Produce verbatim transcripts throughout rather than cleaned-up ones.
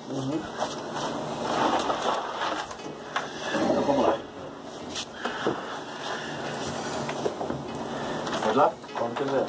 Uhum. Então vamos lá. Vamos lá? Como quiser.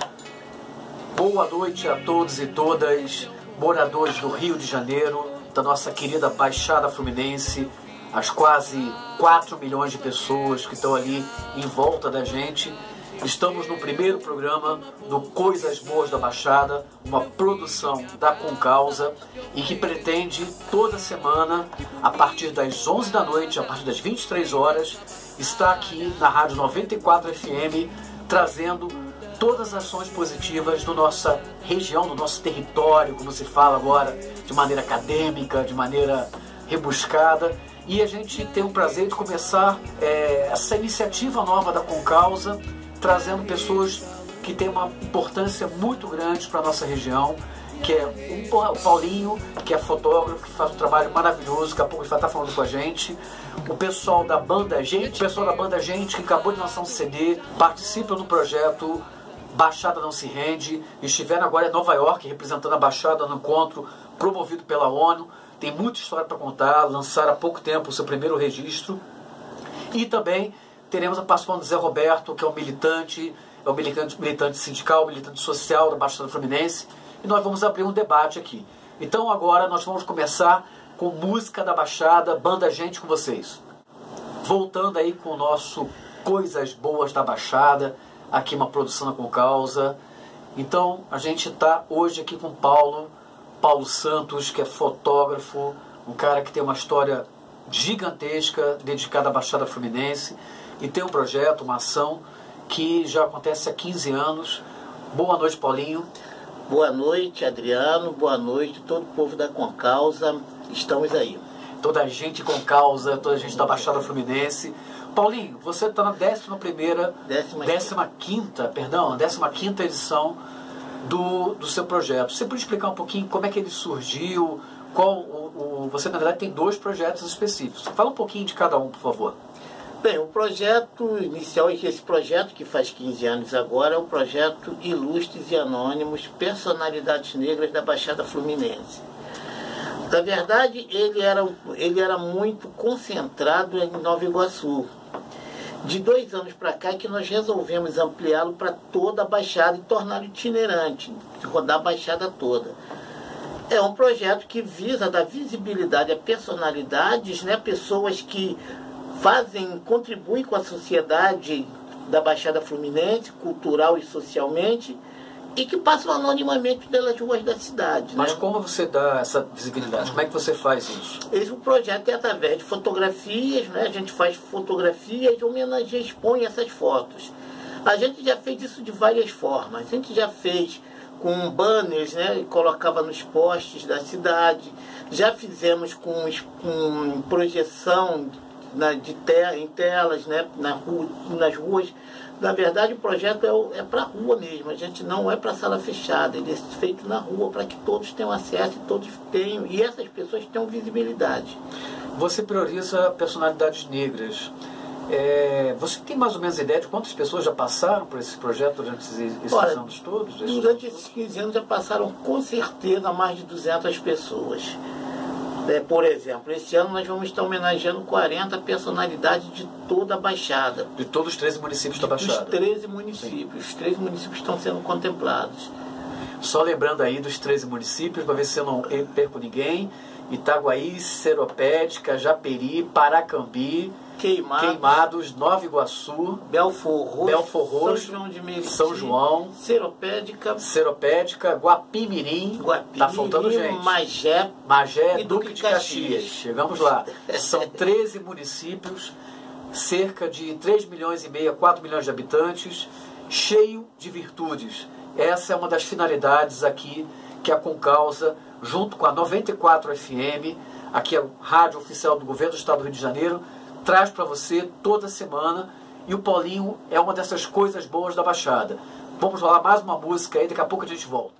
Boa noite a todos e todas, moradores do Rio de Janeiro, da nossa querida Baixada Fluminense, as quase quatro milhões de pessoas que estão ali em volta da gente. Estamos no primeiro programa do Coisas Boas da Baixada, uma produção da Concausa e que pretende toda semana, a partir das onze da noite, a partir das vinte e três horas, estar aqui na Rádio noventa e quatro F M, trazendo todas as ações positivas da nossa região, do nosso território, como se fala agora, de maneira acadêmica, de maneira rebuscada. E a gente tem o prazer de começar é, essa iniciativa nova da Concausa, trazendo pessoas que têm uma importância muito grande para a nossa região, que é o Paulinho, que é fotógrafo, que faz um trabalho maravilhoso, daqui a pouco ele vai estar falando com a gente. O pessoal da Banda Gente, o pessoal da Banda Gente, que acabou de lançar um C D, participa do projeto Baixada Não Se Rende, estiveram agora em Nova York, representando a Baixada no encontro promovido pela ONU. Tem muita história para contar, lançaram há pouco tempo o seu primeiro registro. E também teremos a participação do Zé Roberto, que é um militante, é um militante, militante sindical, militante social da Baixada Fluminense, e nós vamos abrir um debate aqui. Então agora nós vamos começar com música da Baixada, Banda Gente com vocês. Voltando aí com o nosso Coisas Boas da Baixada, aqui uma produção da Concausa. Então a gente está hoje aqui com o Paulo, Paulo Santos, que é fotógrafo, um cara que tem uma história gigantesca dedicada à Baixada Fluminense, e tem um projeto, uma ação que já acontece há quinze anos. Boa noite, Paulinho. Boa noite, Adriano. Boa noite, todo o povo da Concausa. Estamos aí. Toda a gente Concausa, toda a gente da Baixada Fluminense. Paulinho, você está na décima primeira, décima, décima quinta, perdão, décima quinta edição do, do seu projeto. Você pode explicar um pouquinho como é que ele surgiu? Qual o, o, você, na verdade, tem dois projetos específicos. Fala um pouquinho de cada um, por favor. Bem, o projeto inicial, esse projeto que faz quinze anos agora, é o projeto Ilustres e Anônimos, Personalidades Negras da Baixada Fluminense. Na verdade, ele era, ele era muito concentrado em Nova Iguaçu. De dois anos para cá é que nós resolvemos ampliá-lo para toda a Baixada e torná-lo itinerante, rodar a Baixada toda. É um projeto que visa dar visibilidade a personalidades, né, pessoas que fazem, contribuem com a sociedade da Baixada Fluminense, cultural e socialmente, e que passam anonimamente pelas ruas da cidade. Mas né? Como você dá essa visibilidade? Como é que você faz isso? Esse o projeto é através de fotografias, né? A gente faz fotografias, homenageia, expõe essas fotos. A gente já fez isso de várias formas. A gente já fez com banners, né? E colocava nos postes da cidade. Já fizemos com, com projeção na, de te, em telas, né? Na rua, nas ruas. Na verdade, o projeto é, é para a rua mesmo, a gente não é para sala fechada, ele é feito na rua para que todos tenham acesso e todos tenham, e essas pessoas tenham visibilidade. Você prioriza personalidades negras. É, você tem mais ou menos ideia de quantas pessoas já passaram por esse projeto durante esses Olha, anos todos? Durante esses quinze anos já passaram com certeza mais de duzentas pessoas. É, por exemplo, esse ano nós vamos estar homenageando quarenta personalidades de toda a Baixada. De todos os treze municípios da Baixada? Dos treze municípios. Sim. Os treze municípios estão sendo contemplados. Só lembrando aí dos treze municípios, para ver se eu não perco ninguém: Itaguaí, Seropédica, Japeri, Paracambi, Queimados, Queimados, Nova Iguaçu, Belfor Roxo, Belfor Roxo, São João de Meriti, São João, Seropédica, Seropédica, Guapimirim, Guapimirim, tá faltando gente, Magé, Magé, e Duque de Caxias. Caxias. Chegamos lá. São treze municípios, cerca de três milhões e meio, quatro milhões de habitantes, cheio de virtudes. Essa é uma das finalidades aqui que a Concausa, junto com a noventa e quatro F M, aqui é a rádio oficial do governo do estado do Rio de Janeiro, traz para você toda semana, e o Paulinho é uma dessas coisas boas da Baixada. Vamos rolar mais uma música aí, daqui a pouco a gente volta.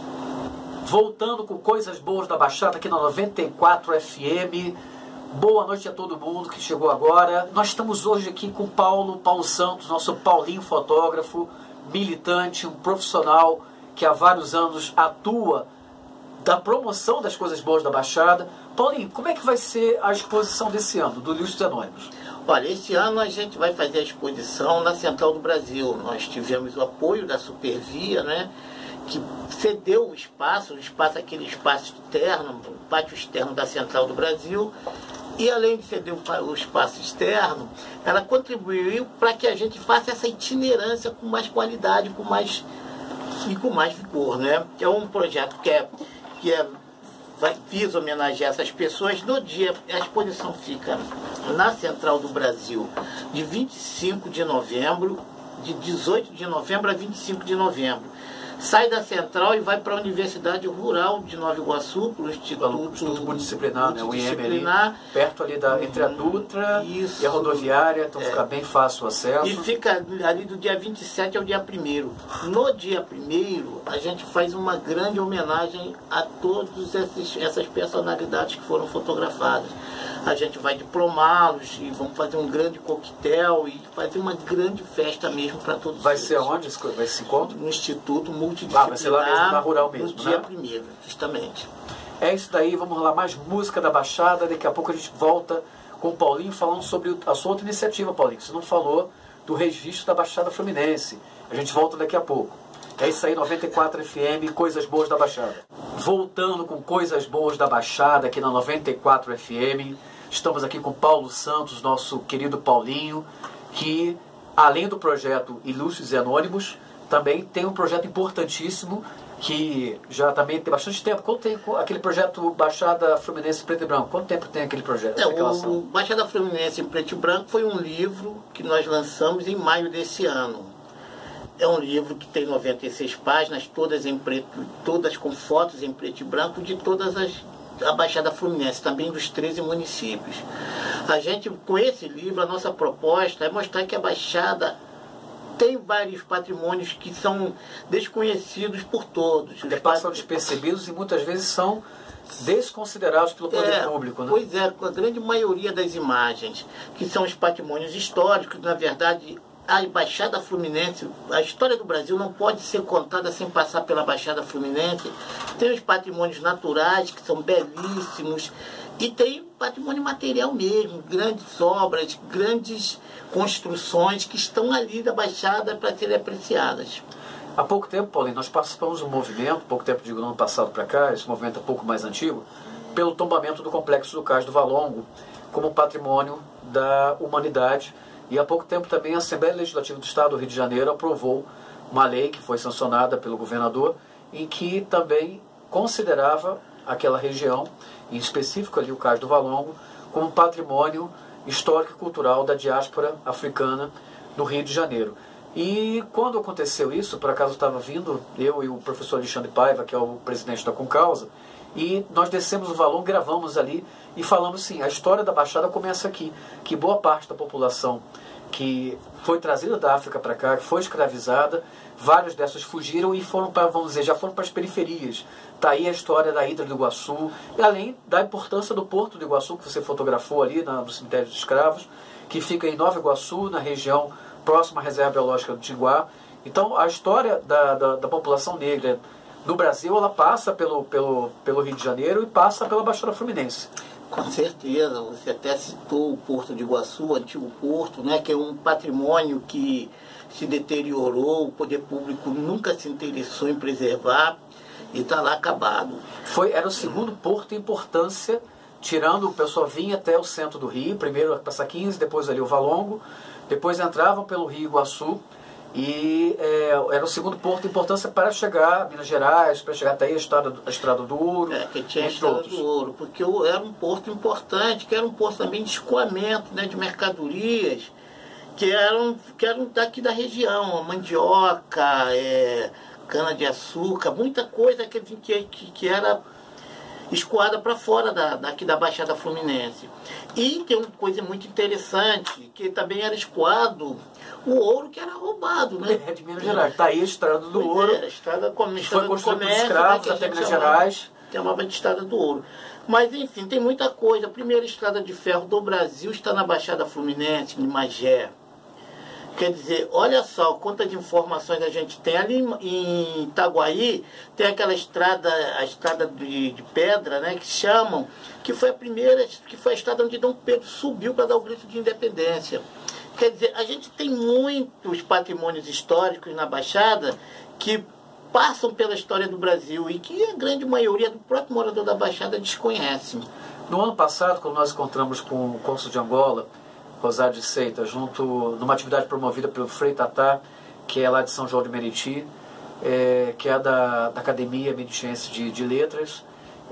Voltando com coisas boas da Baixada aqui na noventa e quatro F M. Boa noite a todo mundo que chegou agora. Nós estamos hoje aqui com o Paulo, Paulo Santos, nosso Paulinho fotógrafo, militante, um profissional que há vários anos atua da promoção das coisas boas da Baixada. Paulinho, como é que vai ser a exposição desse ano, do Ilustres Anônimos? Olha, esse ano a gente vai fazer a exposição na Central do Brasil. Nós tivemos o apoio da Supervia, né, que cedeu o espaço, o espaço, aquele espaço externo, o pátio externo da Central do Brasil. E além de ceder o espaço externo, ela contribuiu para que a gente faça essa itinerância com mais qualidade, com mais e com mais vigor, né? É um projeto que é que é vai visa homenagear essas pessoas. No dia, a exposição fica na Central do Brasil de vinte e cinco de novembro, de dezoito de novembro a vinte e cinco de novembro. Sai da Central e vai para a Universidade Rural de Nova Iguaçu, para o Instituto, Instituto Multidisciplinar, né? O I M ali, perto ali da, entre a Dutra Isso. e a rodoviária, então é. fica bem fácil o acesso. E fica ali do dia vinte e sete ao dia primeiro. No dia primeiro, a gente faz uma grande homenagem a todas essas personalidades que foram fotografadas. A gente vai diplomá-los e vamos fazer um grande coquetel e fazer uma grande festa mesmo para todos Vai eles. ser onde vai esse encontro? No Instituto Multidisciplinar, ah, vai ser lá mesmo, na Rural mesmo, no dia né? primeiro, justamente. É isso daí, vamos lá, mais música da Baixada. Daqui a pouco a gente volta com o Paulinho falando sobre a sua outra iniciativa, Paulinho. Você não falou do registro da Baixada Fluminense. A gente volta daqui a pouco. É isso aí, noventa e quatro F M, Coisas Boas da Baixada. Voltando com Coisas Boas da Baixada aqui na noventa e quatro F M. Estamos aqui com Paulo Santos, nosso querido Paulinho, que além do projeto Ilustres e Anônimos, também tem um projeto importantíssimo que já também tem bastante tempo. Quanto tem aquele projeto Baixada Fluminense Preto e Branco? Quanto tempo tem aquele projeto? É, o Baixada Fluminense em Preto e Branco foi um livro que nós lançamos em maio desse ano. É um livro que tem noventa e seis páginas, todas em preto, todas com fotos em preto e branco de todas as a Baixada Fluminense, também dos treze municípios. A gente, com esse livro, a nossa proposta é mostrar que a Baixada tem vários patrimônios que são desconhecidos por todos. Que passam despercebidos e muitas vezes são desconsiderados pelo poder é, público, né? Pois é, com a grande maioria das imagens, que são os patrimônios históricos, na verdade, a Baixada Fluminense, a história do Brasil não pode ser contada sem passar pela Baixada Fluminense. Tem os patrimônios naturais, que são belíssimos, e tem patrimônio material mesmo, grandes obras, grandes construções que estão ali da Baixada para serem apreciadas. Há pouco tempo, Paulinho, nós participamos de um movimento, pouco tempo, digo, no ano passado para cá, esse movimento é um pouco mais antigo, pelo tombamento do Complexo do Cais do Valongo como patrimônio da humanidade. E há pouco tempo também a Assembleia Legislativa do Estado do Rio de Janeiro aprovou uma lei que foi sancionada pelo governador, em que também considerava aquela região, em específico ali o Cais do Valongo, como patrimônio histórico e cultural da diáspora africana do Rio de Janeiro. E quando aconteceu isso, por acaso estava vindo, eu e o professor Alexandre Paiva, que é o presidente da Concausa, e nós descemos o Valongo, gravamos ali e falamos assim, a história da Baixada começa aqui, que boa parte da população que foi trazida da África para cá, que foi escravizada, vários dessas fugiram e foram para, vamos dizer, já foram para as periferias. Está aí a história da Hidra do Iguaçu, e além da importância do Porto do Iguaçu, que você fotografou ali na, no cemitério dos escravos, que fica em Nova Iguaçu, na região próxima à reserva biológica do Tinguá. Então, a história da, da, da população negra no Brasil, ela passa pelo, pelo, pelo Rio de Janeiro e passa pela Baixada Fluminense. Com certeza, você até citou o Porto de Iguaçu, o antigo porto, né, que é um patrimônio que se deteriorou, o poder público nunca se interessou em preservar e está lá acabado. Foi, era o segundo porto em importância, tirando o pessoal vinha até o centro do Rio, primeiro a Passaquins, depois ali o Valongo, depois entravam pelo Rio Iguaçu, e é, era o segundo porto de importância para chegar a Minas Gerais, para chegar até aí a Estrada, a Estrada do Ouro, é, que tinha a Estrada outros. do Ouro, porque era um porto importante, que era um porto também de escoamento, né, de mercadorias, que eram, que eram daqui da região, a mandioca, é, cana-de-açúcar, muita coisa que, que, que era escoada para fora da, daqui da Baixada Fluminense. E tem uma coisa muito interessante, que também era escoado o ouro que era roubado, né? É, de Minas Gerais. Está aí a Estrada do pois Ouro. É, a estrada, como, que estrada foi construída por comércio, escravos né, até Minas chamava, Gerais. Chamava de Estrada do Ouro. Mas, enfim, tem muita coisa. A primeira estrada de ferro do Brasil está na Baixada Fluminense, em Magé. Quer dizer, olha só quantas informações a gente tem. Ali em Itaguaí tem aquela estrada, a estrada de, de pedra, né, que chamam, que foi a primeira, que foi a estrada onde Dom Pedro subiu para dar o grito de independência. Quer dizer, a gente tem muitos patrimônios históricos na Baixada que passam pela história do Brasil e que a grande maioria do próprio morador da Baixada desconhece. No ano passado, quando nós encontramos com o cônsul de Angola, Rosário de Seita, junto numa atividade promovida pelo Frei Tatá, que é lá de São João de Meriti, é, que é da, da Academia Meritiense de, de Letras,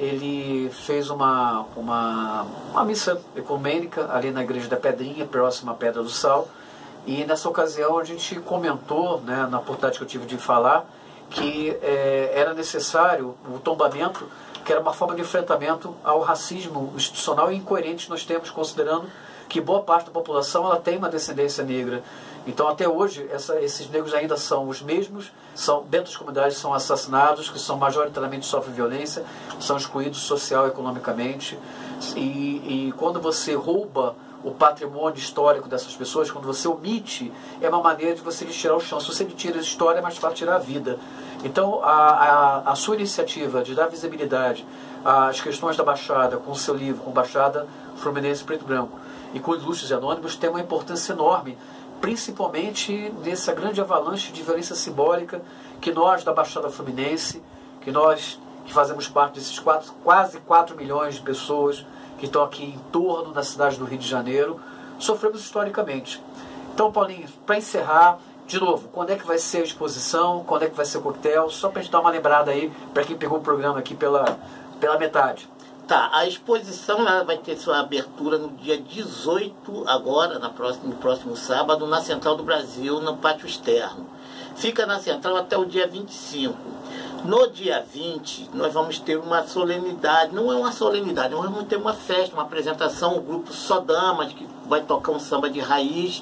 ele fez uma, uma, uma missa ecumênica ali na Igreja da Pedrinha, próxima à Pedra do Sal, e nessa ocasião a gente comentou, né, na oportunidade que eu tive de falar, que é, era necessário o tombamento, que era uma forma de enfrentamento ao racismo institucional e incoerente que nós temos, considerando que boa parte da população ela tem uma descendência negra. Então, até hoje, essa, esses negros ainda são os mesmos, são, dentro das comunidades são assassinados, que são majoritariamente sofrem violência, são excluídos social e economicamente. E, e quando você rouba o patrimônio histórico dessas pessoas, quando você omite, é uma maneira de você lhes tirar o chão. Se você lhe tira a história, é mais fácil tirar a vida. Então, a, a, a sua iniciativa de dar visibilidade às questões da Baixada, com o seu livro, com Baixada Fluminense Preto e Branco, e com Ilustres e Anônimos, tem uma importância enorme, principalmente nessa grande avalanche de violência simbólica que nós, da Baixada Fluminense, que nós que fazemos parte desses quatro, quase quatro milhões de pessoas que estão aqui em torno da cidade do Rio de Janeiro, sofremos historicamente. Então, Paulinho, para encerrar, de novo, quando é que vai ser a exposição, quando é que vai ser o coquetel, só para a gente dar uma lembrada aí, para quem pegou o programa aqui pela, pela metade. Tá, a exposição ela vai ter sua abertura no dia dezoito, agora, na próxima, no próximo sábado, na Central do Brasil, no pátio externo. Fica na Central até o dia vinte e cinco. No dia vinte, nós vamos ter uma solenidade, não é uma solenidade, nós vamos ter uma festa, uma apresentação, o grupo Sodamas, que vai tocar um samba de raiz,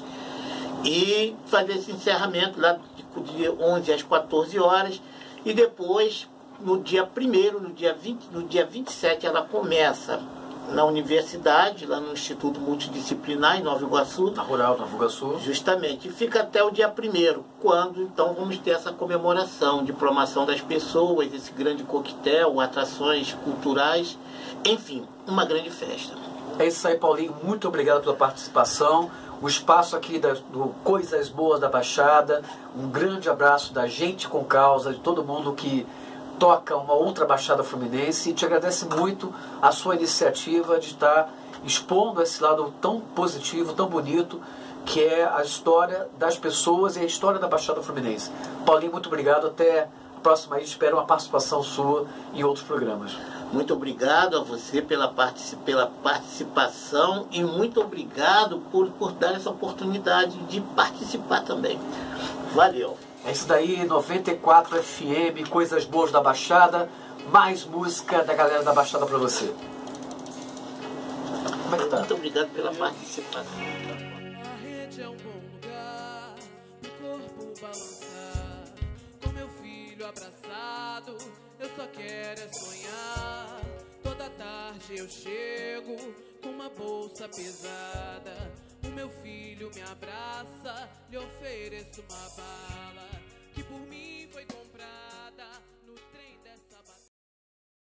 e fazer esse encerramento lá do dia onze às quatorze horas, e depois, no dia primeiro, no dia vinte, no dia vinte e sete, ela começa na universidade, lá no Instituto Multidisciplinar, em Nova Iguaçu. Na Rural, Nova Iguaçu. Justamente. E fica até o dia primeiro, quando, então, vamos ter essa comemoração, diplomação das pessoas, esse grande coquetel, atrações culturais, enfim, uma grande festa. É isso aí, Paulinho. Muito obrigado pela participação. O espaço aqui da, do Coisas Boas da Baixada. Um grande abraço da gente com causa, de todo mundo que toca uma outra Baixada Fluminense, e te agradece muito a sua iniciativa de estar expondo esse lado tão positivo, tão bonito, que é a história das pessoas e a história da Baixada Fluminense. Paulinho, muito obrigado. Até a próxima. Espero uma participação sua em outros programas. Muito obrigado a você pela, particip, pela participação e muito obrigado por, por dar essa oportunidade de participar também. Valeu. É isso daí, noventa e quatro F M, Coisas Boas da Baixada, mais música da galera da Baixada pra você. Como é que tá? Muito obrigado pela participação. A rede é um bom lugar pro corpo balançar. Com meu filho abraçado, eu só quero é sonhar. Toda tarde eu chego com uma bolsa pesada. O meu filho me abraça, lhe ofereço uma bala que por mim foi comprada.